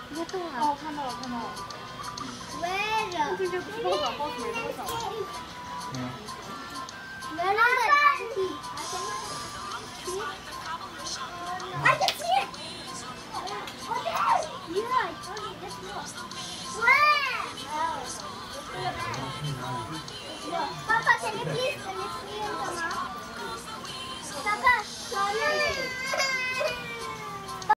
一个洞啊！ 哦，看到了，看到了。 Where？ 这就多少包水多少。 嗯。 Where is the auntie? I can see it. Okay. Yeah. Okay. Just look. Where? Look.